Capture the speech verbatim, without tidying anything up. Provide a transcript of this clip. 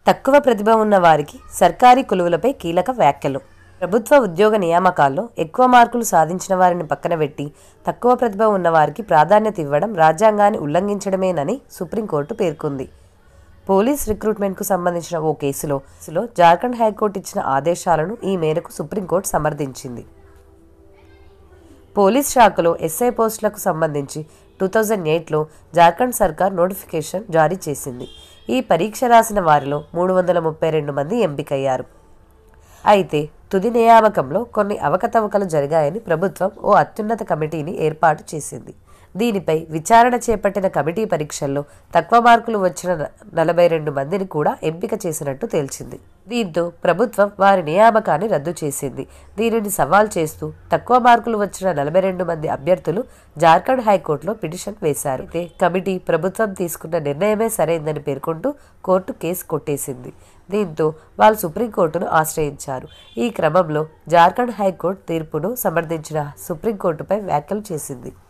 తక్కువ ప్రతిభ ఉన్న వారికి సర్కారీ కొలువులపై కీలక వ్యాఖ్యలు. ప్రభుత్వ ఉద్యోగ నియామకాల్లో ఎక్కువ మార్కులు సాధించిన వారిని పక్కన పెట్టి తక్కువ ప్రతిభ ఉన్న వారికి ప్రాధాన్యత ఇవ్వడం రాజ్యాంగాన్ని ఉల్లంఘించడమేనని సుప్రీంకోర్టు పేర్కొంది. పోలీస్ రిక్రూట్మెంట్కు సంబంధించిన ఓ కేసులో జార్ఖండ్ హైకోర్టు ఇచ్చిన ఆదేశాలను ఈ మేరకు సుప్రీంకోర్టు సమర్థించింది. పోలీస్ శాఖలో ఎస్ఐ పోస్టులకు సంబంధించి టూ థౌజండ్ ఎయిట్లో జార్ఖండ్ సర్కార్ నోటిఫికేషన్ జారీ చేసింది. ఈ పరీక్ష రాసిన వారిలో మూడు వందల ముప్పై రెండు మంది ఎంపికయ్యారు. అయితే తుది నియామకంలో కొన్ని అవకతవకలు జరిగాయని ప్రభుత్వం ఓ అత్యున్నత కమిటీని ఏర్పాటు చేసింది. దీనిపై విచారణ చేపట్టిన కమిటీ పరీక్షల్లో తక్కువ మార్కులు వచ్చిన నలభై రెండు మందిని కూడా ఎంపిక చేసినట్టు తేల్చింది. దీంతో ప్రభుత్వం వారి నియామకాన్ని రద్దు చేసింది. దీనిని సవాల్ చేస్తూ తక్కువ మార్కులు వచ్చిన నలభై రెండు మంది అభ్యర్థులు జార్ఖండ్ హైకోర్టులో పిటిషన్ వేశారు. అయితే కమిటీ ప్రభుత్వం తీసుకున్న నిర్ణయమే సరైందని పేర్కొంటూ కోర్టు కేసు కొట్టేసింది. దీంతో వాళ్ళు సుప్రీంకోర్టును ఆశ్రయించారు. ఈ క్రమంలో జార్ఖండ్ హైకోర్టు తీర్పును సమర్థించిన సుప్రీంకోర్టుపై వ్యాఖ్యలు చేసింది.